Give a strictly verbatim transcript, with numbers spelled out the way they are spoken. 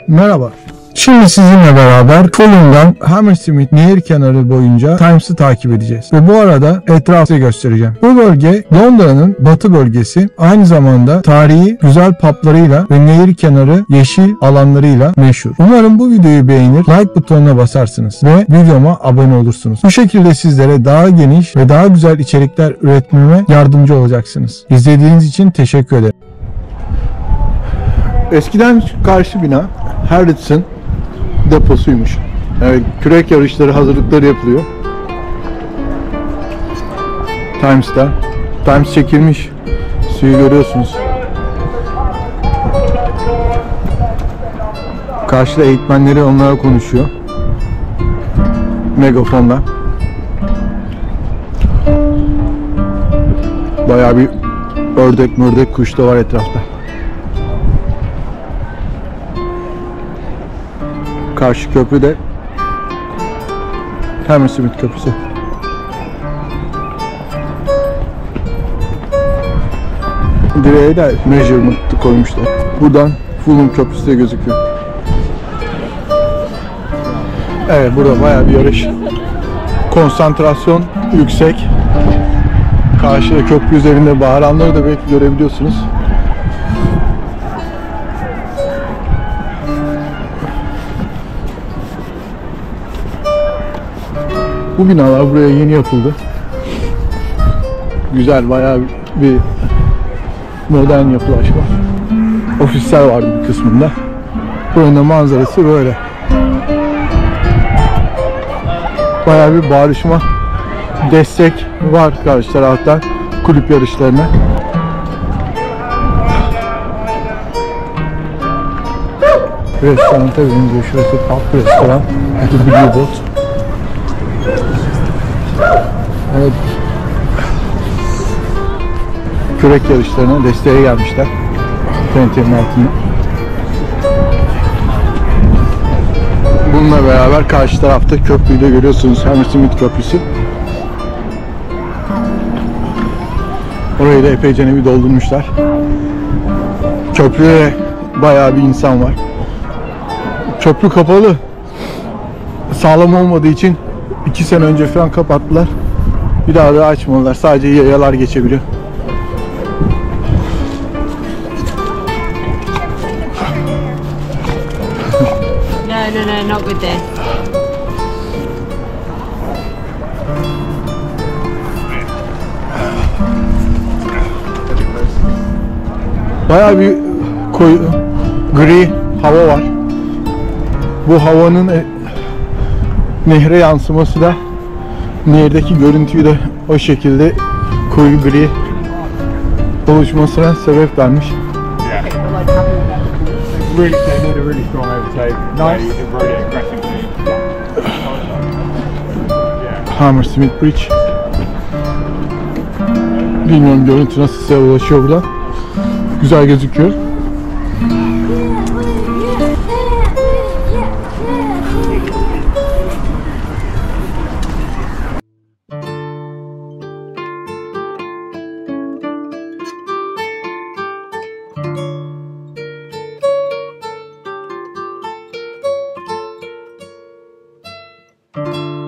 Merhaba. Şimdi sizinle beraber Fulham'dan Hammersmith nehir kenarı boyunca Thames'ı takip edeceğiz. Ve bu arada etrafı göstereceğim. Bu bölge Londra'nın batı bölgesi. Aynı zamanda tarihi güzel publarıyla ve nehir kenarı yeşil alanlarıyla meşhur. Umarım bu videoyu beğenir, like butonuna basarsınız ve videoma abone olursunuz. Bu şekilde sizlere daha geniş ve daha güzel içerikler üretmeme yardımcı olacaksınız. İzlediğiniz için teşekkür ederim. Eskiden karşı bina Harrods'ın deposuymuş. Evet, kürek yarışları hazırlıkları yapılıyor. Thames'ta. Thames çekilmiş. Suyu görüyorsunuz. Karşıda eğitmenleri onlara konuşuyor. Megafonla. Bayağı bir ördek mördek kuş da var etrafta. Karşı köprü de Hammersmith Köprüsü. Direğe de measurement'ı koymuşlar. Buradan Fulham Köprüsü de gözüküyor. Evet, burada bayağı bir yarış. Konsantrasyon yüksek. Karşıda köprü üzerinde bağıranları da belki görebiliyorsunuz. Bu binalar buraya yeni yapıldı. Güzel, bayağı bir modern yapılaşma. Ofisler vardı bir kısmında. Buranın da manzarası böyle. Bayağı bir bağırışma, destek var karşı taraftan kulüp yarışlarına. Restoranta benziyor. Şurası pub restoran. The Blue Boat. Evet. Kürek yarışlarına desteğe gelmişler. Tentenin altında. Bununla beraber karşı tarafta köprüyü de görüyorsunuz. Hammersmith Köprüsü. Orayı da epeyce bir doldurmuşlar. Köprüde bayağı bir insan var. Köprü kapalı. Sağlam olmadığı için iki sene önce falan kapattılar. Bir daha da açmadılar. Sadece yayalar geçebiliyor. No, no, no, not with this. Bayağı bir koyu, gri hava var. Bu havanın e, nehre yansıması da nehirdeki görüntüyü de o şekilde koyu gri oluşmasına sebep vermiş. Hammersmith Bridge. Bilmiyorum görüntü nasıl size ulaşıyor buradan. Güzel gözüküyor. Thank you.